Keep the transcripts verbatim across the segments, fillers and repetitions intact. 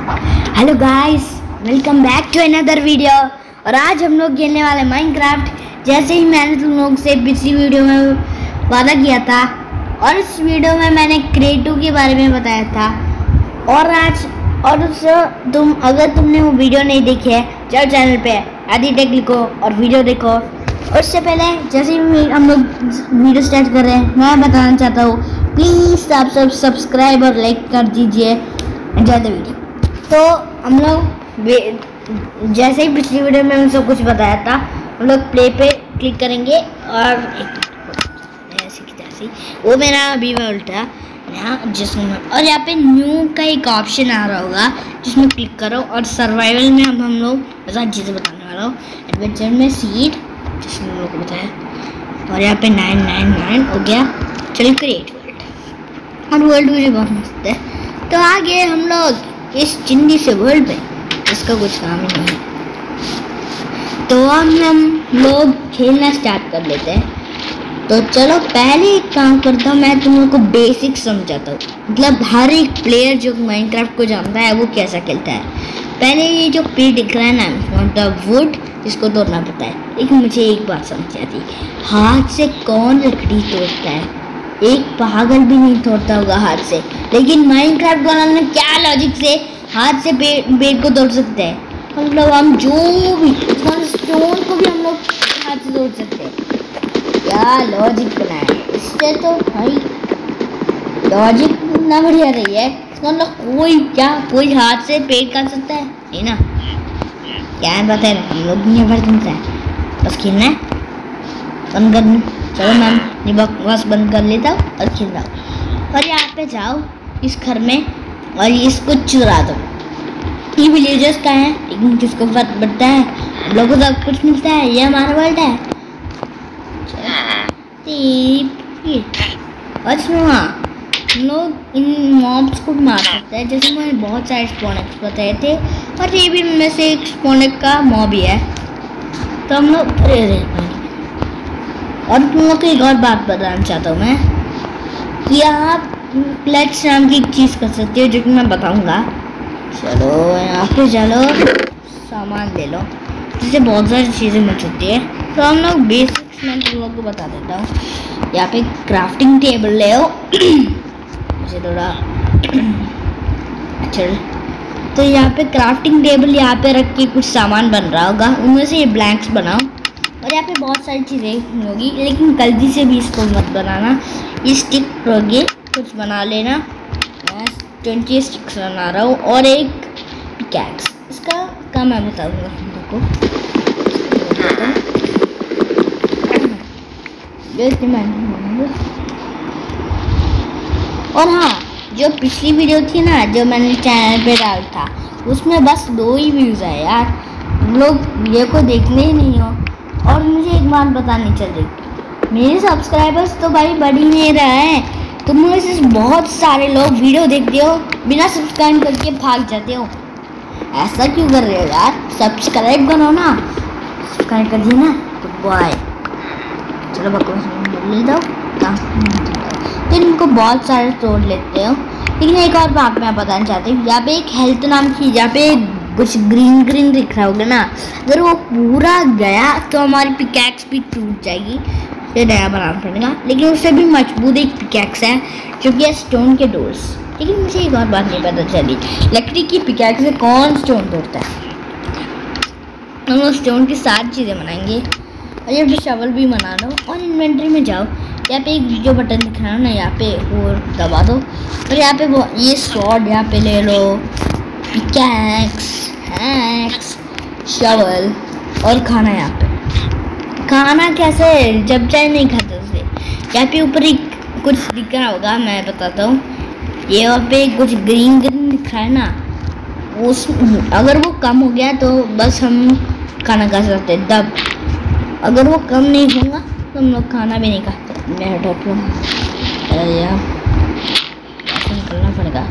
Hello guys, welcome back to another video. और आज हम लोग खेलने वाले माइनक्राफ्ट। जैसे ही मैंने तुम लोग से पिछली वीडियो में वादा किया था और इस वीडियो में मैंने क्रिएटिव के बारे में बताया था। और आज और उससे तुम अगर तुमने वो वीडियो नहीं देखी है, चलो चैनल पे आदि टेक लिखो और वीडियो देखो। और उससे पहले जैसे ही हम लोग वीडियो स्टार्ट कर रहे हैं, मैं बताना चाहता हूँ प्लीज़ आप सब सब्सक्राइब और लाइक कर दीजिए। ज़्यादा वीडियो तो हम लोग जैसे ही पिछली वीडियो में सब कुछ बताया था, हम लोग प्ले पे क्लिक करेंगे और ऐसे की तैसी वो मेरा अभी मैं उल्टा यहाँ जिसमें और यहाँ पे न्यू का एक ऑप्शन आ रहा होगा जिसमें क्लिक करो। और सर्वाइवल में हम हम लोग बहुत चीज़ें बताने वाला हूँ। एडवेंचर में सीड जिसमें हम लोग को बताया, और यहाँ पे नाइन नाइन नाइन हो गया। चलिए क्रिएट वर्ल्ड, और वर्ल्ड मुझे बहुत मस्त है। तो आगे हम लोग इस चिंदी से वर्ल्ड पे, इसका कुछ काम ही नहीं है। तो हम हम लोग खेलना स्टार्ट कर लेते हैं। तो चलो पहले एक काम करता हूँ, मैं तुम लोग को बेसिक समझाता हूँ। मतलब हर एक प्लेयर जो माइनक्राफ्ट को जानता है वो कैसा खेलता है। पहले ये जो पेड़ दिख रहा है ना, मतलब वुड, इसको तोड़ना पड़ता है। लेकिन मुझे एक बात समझ आती, हाथ से कौन लकड़ी तोड़ता है? एक पागल भी नहीं तोड़ता होगा हाथ से। लेकिन माइनक्राफ्ट बनाने क्या लॉजिक से हाथ से पेड़ पेड़ को तोड़ सकते हैं? मतलब हम जो भी स्टोन को भी हम लोग हाथ से तोड़ सकते हैं। क्या लॉजिक बनाया है इससे, तो भाई लॉजिक ना बढ़िया रही है। मतलब कोई क्या कोई हाथ से पेड़ काट सकता है? है ना, क्या है बता रहे हम लोग नहीं भर सकते हैं। बस खेलना है, बंद कर। चलो मैम ये बकवास बंद कर लेता हूँ और खेल रहा हूँ। और यहाँ पे जाओ इस घर में और इसको चुरा दो। ये विलेजर्स का है, लेकिन किसको फर्क पड़ता है? हम लोगों को सब कुछ मिलता है, ये हमारा वर्ल्ड है। अच्छा हाँ, हम लोग इन मॉब्स को मार सकते हैं। जैसे मैंने बहुत सारे स्पॉनेक्स बताए थे, और ये भी में से एक स्पॉनेक का मॉब ही है। तो हम लोग अरे अरे और तुम लोग को एक और बात बताना चाहता हूँ मैं, कि आप क्लच नाम की एक चीज़ कर सकते हो, जो कि मैं बताऊँगा। चलो यहाँ पे चलो सामान ले लो, जिससे बहुत सारी चीज़ें मिल सकती है। तो हम लोग बेसिक्स मैं तुम लोग को बता देता हूँ। यहाँ पे क्राफ्टिंग टेबल ले आओ मुझे थोड़ा चल। तो यहाँ पे क्राफ्टिंग टेबल यहाँ पे रख के कुछ सामान बन रहा होगा, उनमें से ये ब्लैंक्स बनाओ। और यहाँ पे बहुत सारी चीज़ें होगी, लेकिन गलती से भी इसको मत बनाना। ये स्टिक होगी, कुछ बना लेना। मैं ट्वेंटी स्टिक्स बना रहा हूँ और एक पिकैक्स। इसका काम मैं बताऊँगा तुम लोग को। और हाँ, जो पिछली वीडियो थी ना, जो मैंने चैनल पे डाला था, उसमें बस दो ही व्यूज़ आए यार। लोग वीडियो को देखने ही नहीं हो। और मुझे एक बात बतानी चल रही, मेरे सब्सक्राइबर्स तो भाई बढ़ ही नहीं रहा है। तुम में से बहुत सारे लोग वीडियो देखते हो, बिना सब्सक्राइब करके भाग जाते हो। ऐसा क्यों कर रहे हो यार? सब्सक्राइब करो ना, सब्सक्राइब कर दिए ना तो बाय। चलो बकवास बोल लेता हूँ, तो इनको बहुत सारे तोड़ लेते हो। लेकिन एक और बात मैं बताना चाहती हूँ, यहाँ पे एक हेल्थ नाम की, यहाँ पे कुछ ग्रीन ग्रीन दिख रहा होगा ना, अगर वो पूरा गया तो हमारी पिकैक्स भी टूट जाएगी, फिर नया बनाना पड़ेगा। लेकिन उससे भी मजबूत एक पिकैक्स है जो कि है स्टोन के डोर्स। लेकिन मुझे एक और बात नहीं पता चली, लकड़ी की पिकैक्स से कौन स्टोन तोड़ता है? हम लोग स्टोन की सारी चीज़ें बनाएंगे। और ये भी शवल भी बना लो और इन्वेंट्री में जाओ, यहाँ पे एक जो बटन दिख रहा है ना, यहाँ पे वो दबा दो। और यहाँ पे वो ये स्वॉर्ड यहाँ पे ले लो, पिकैक्स, हैक्स, शवल और खाना। यहाँ पे खाना कैसे, जब चाहे नहीं खाते उसे। यहाँ पे ऊपर एक कुछ दिख रहा होगा, मैं बताता हूँ। ये वहाँ पे कुछ ग्रीन ग्रीन दिख रहा है ना, उस अगर वो कम हो गया तो बस हम खाना खा सकते हैं तब। अगर वो कम नहीं होगा तो हम लोग खाना भी नहीं खाते। मैं हटो यार, निकलना पड़ेगा।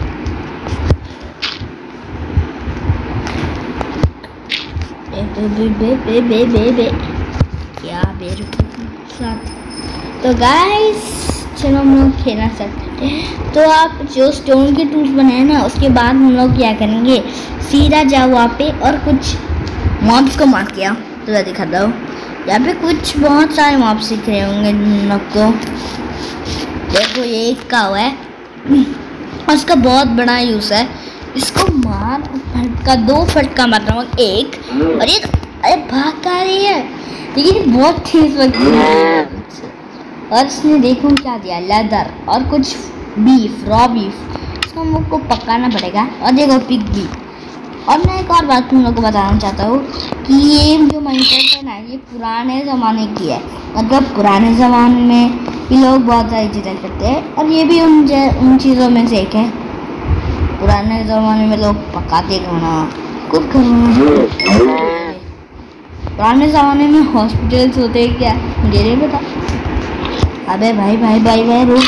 बे बे बे बे बे बे क्या बेर साथ। तो गाइस चलो हम लोग खेलना सकते हैं। तो आप जो स्टोन के टूल्स बनाए ना, उसके बाद हम लोग क्या करेंगे, सीधा जाओ वहाँ पे और कुछ मॉब्स को मार किया। तो मैं दिखाता हूँ, यहाँ पे कुछ बहुत सारे मॉब्स दिख रहे होंगे आपको। देखो ये एक का हुआ है और इसका बहुत बड़ा यूज़ है। इसको मार फटका, दो फटका मार रहा हूँ, एक और एक। अरे भाग आ रही है, लेकिन बहुत तेज लगती है। और इसने देखो क्या दिया, लेदर और कुछ बीफ, रॉ बीफ। इसको हम लोग को पकाना पड़ेगा। और देखो पिग भी। और मैं एक और बात तुम लोग को बताना चाहता हूँ कि ये जो माइनक्राफ्ट है ना, ये पुराने ज़माने की है। मतलब पुराने ज़माने में ये लोग बहुत सारी चीज़ें करते हैं और ये भी उन उन चीज़ों में से एक है। पुराने ज़माने में लोग पकाते खाना, कुछ खाना। पुराने ज़माने में हॉस्पिटल्स होते हैं क्या, मुझे नहीं पता। अबे भाई भाई भाई भाई रुक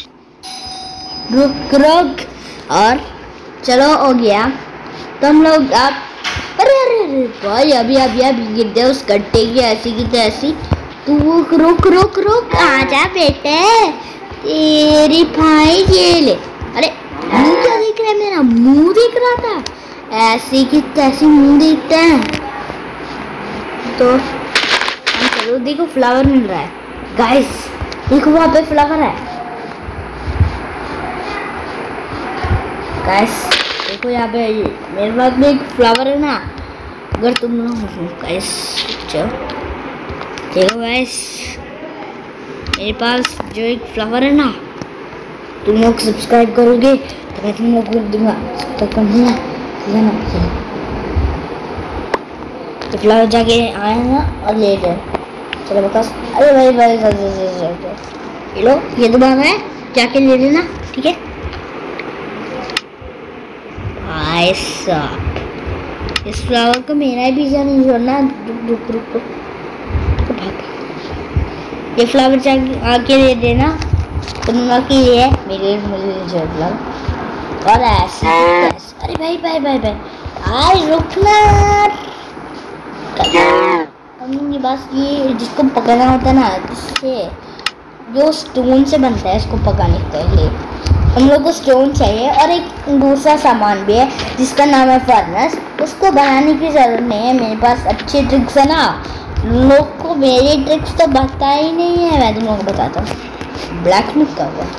रुक रुक। और चलो हो गया। तो हम लोग आप अरे अरे अरे भाई अभी अभी अभी गिरते उस गड्ढे की ऐसी की तैसी। तू रुक रुक रुक, आजा बेटे, तेरी भाई ये ले। अरे मुँह क्या दिख रहा है, मेरा मुंह दिख रहा था, ऐसी की तैसी मुंह दिखता है। तो चलो देखो फ्लावर मिल रहा है गाइस, देखो वहाँ पे फ्लावर है गाइस। देखो यहाँ पे मेरे पास में एक फ्लावर है ना, अगर तुम लोग गाइस चलो देखो गाइस, मेरे पास जो एक फ्लावर है ना, तुम लोग सब्सक्राइब करोगे तो मैं तुम लोग को दूंगा, तो कर दूंगा ना। तो फ्लावर जाके आए ना और ले जाए। चलो बस। अरे भाई भाई ये लो, ये दुकान है, जाके ले लेना, ठीक है। भाई साहब इस फ्लावर को मेरा ही पीछा नहीं छोड़ना। रुक रुक रुक, ये फ्लावर जाके आके ले देना, तुम लोग के लिए है, मेरे मुझे फ्लावर। और ऐसे अरे भाई भाई भाई भाई भाई रुकना। ये बस ये जिसको पकाना होता है ना, इससे जो स्टोन से बनता है, इसको पकाने के लिए हम लोग को स्टोन चाहिए। और एक दूसरा सामान भी है जिसका नाम है फर्नेस। उसको बनाने की ज़रूरत नहीं है, मेरे पास अच्छी ट्रिक्स है ना। लोग को मेरी ट्रिक्स तो बता ही नहीं है, मैं तुम लोग को बताता हूँ। ब्लैक मिक्स का हुआ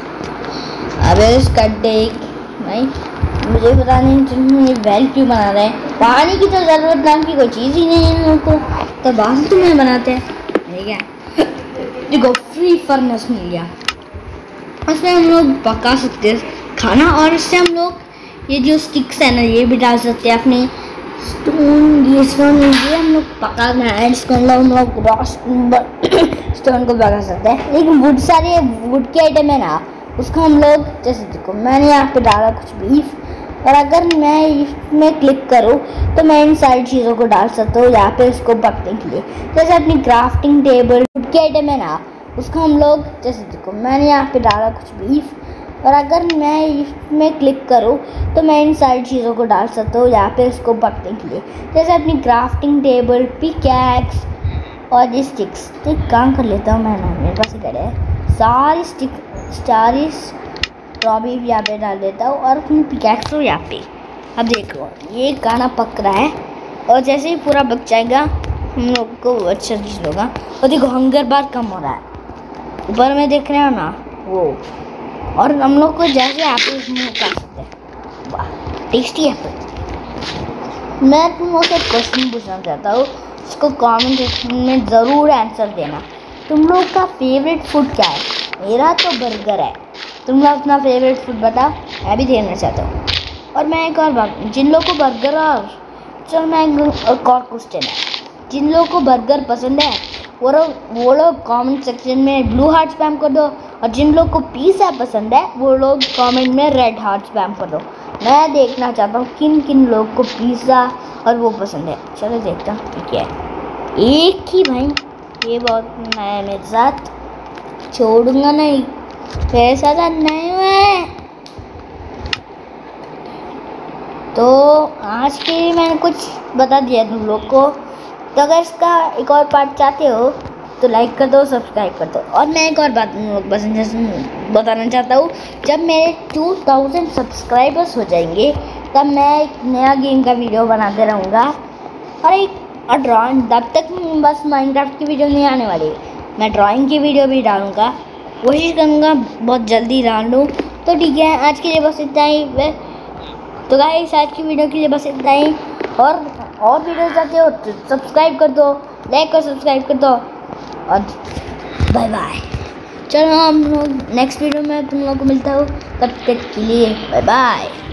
अबे इसका डेक भाई, मुझे पता नहीं तुम ये वेल क्यों बना रहे हैं। पानी की तो ज़रूरत नाम की कोई चीज़ ही नहीं है इन लोग को, तो बाद तुम्हें बनाते हैं, ठीक है। देखो फ्री फर्नेस मिल गया, उसमें हम लोग पका सकते हैं खाना। और इससे हम लोग ये जो स्टिक्स है ना, ये भी डाल सकते हैं अपने स्टोन। ये स्टोन ये हम लोग पकाना है, इसको हम लोग रॉ स्टोन को पका सकते हैं। लेकिन वुड सारे वुड के आइटम है ना, उसको हम लोग जैसे देखो मैंने यहाँ पे डाला कुछ बीफ, और अगर मैं इसमें क्लिक करूँ तो मैं इन सारी चीज़ों को डाल सकता हूँ यहाँ पे इसको पकने के लिए। जैसे अपनी क्राफ्टिंग टेबल वुड के आइटम है ना, उसको हम लोग जैसे देखो मैंने यहाँ पे डाला कुछ बीफ, और अगर मैं इसमें क्लिक करूँ तो मैं इन सारी चीज़ों को डाल सकता हूँ यहाँ पे इसको पकने के लिए। जैसे अपनी क्राफ्टिंग टेबल, पिकैक्स और ये स्टिक्स। तो एक काम कर लेता हूँ मैं ना, मेरे पास इधर है सारी स्टिक सारी रॉबी यहाँ पे डाल देता हूँ और अपनी पिकैक्स को यहाँ पे। अब देखो ये गाना पक रहा है, और जैसे ही पूरा पक जाएगा हम लोग को अच्छा चीज़ होगा। और देखो हंगर बार कम हो रहा है, ऊपर में देख रहे हो ना वो। और हम लोग को जैसे एप्पल मुँह कर सकते हैं, वाह टेस्टी एप्पल। मैं तुम लोग से क्वेश्चन पूछना चाहता हूँ, इसको कमेंट सेक्शन में ज़रूर आंसर देना। तुम लोग का फेवरेट फूड क्या है? मेरा तो बर्गर है। तुम लोग अपना फेवरेट फूड बताओ, मैं भी देखना चाहता हूँ। और मैं एक और बात, जिन लोगों को बर्गर और चलो मैं एक और क्वेश्चन है, जिन लोगों को बर्गर पसंद है वो लोग वो लोग कमेंट सेक्शन में ब्लू हार्ट स्पैम कर दो, और जिन लोग को पिज़्ज़ा पसंद है वो लोग कमेंट में रेड हार्ट स्पैम कर दो। मैं देखना चाहता हूँ किन किन लोग को पिज़्ज़ा और वो पसंद है। चलो देखता हूँ क्या है। एक ही भाई, ये बहुत मैं मेरे साथ छोड़ूंगा नहीं, मेरे साथ नहीं हुए। तो आज के मैंने कुछ बता दिया तुम लोग को। तो अगर इसका एक और पार्ट चाहते हो तो लाइक कर दो, सब्सक्राइब कर दो। और मैं एक और बात बस बताना चाहता हूँ, जब मेरे टू थाउजेंड सब्सक्राइबर्स हो जाएंगे तब मैं एक नया गेम का वीडियो बनाते रहूँगा। और एक और ड्राइंग, तब तक बस माइनक्राफ्ट की वीडियो नहीं आने वाली, मैं ड्राइंग की वीडियो भी डालूँगा, कोशिश करूँगा बहुत जल्दी डाल दूँ। तो ठीक है, आज के लिए बस इतना ही। तो गाइस आज की वीडियो के लिए बस इतना ही। और और वीडियो चाहते हो तो सब्सक्राइब कर दो, लाइक और सब्सक्राइब कर दो। और बाय बाय। चलो हम लोग नेक्स्ट वीडियो में तुम लोगों को मिलता हूँ, तब तक के लिए बाय बाय।